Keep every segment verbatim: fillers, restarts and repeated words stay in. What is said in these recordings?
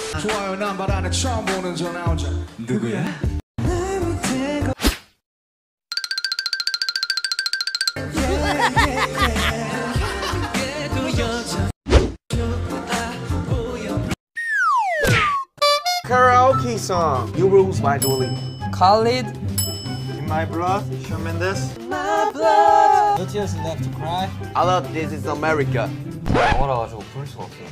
좋아요 남발 안에 처음 보는 저 남자 누구야? Karaoke song. New Rules by Dua Lipa. Khalid. In My Blood, Shawn Mendes. My blood. No tears left to cry. I love This Is America. 영어라 가지고 부를 수가 없어요.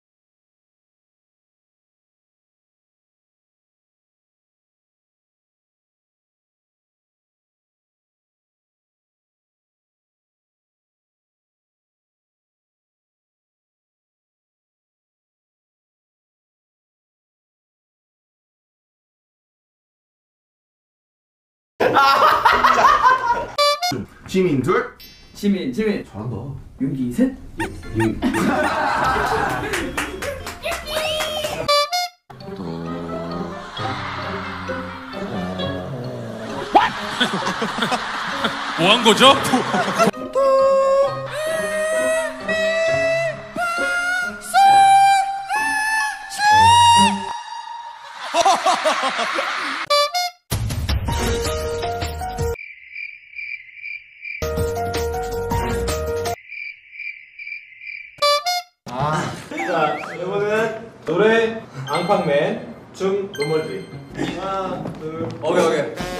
지민 둘. 지민, 지민. 잘한다. 윤기 셋. 윤. 뭐 한 거죠? 아, 자, 이번은 노래 앙팡맨 춤 노멀비. 하나, 둘, 오케이 오케이.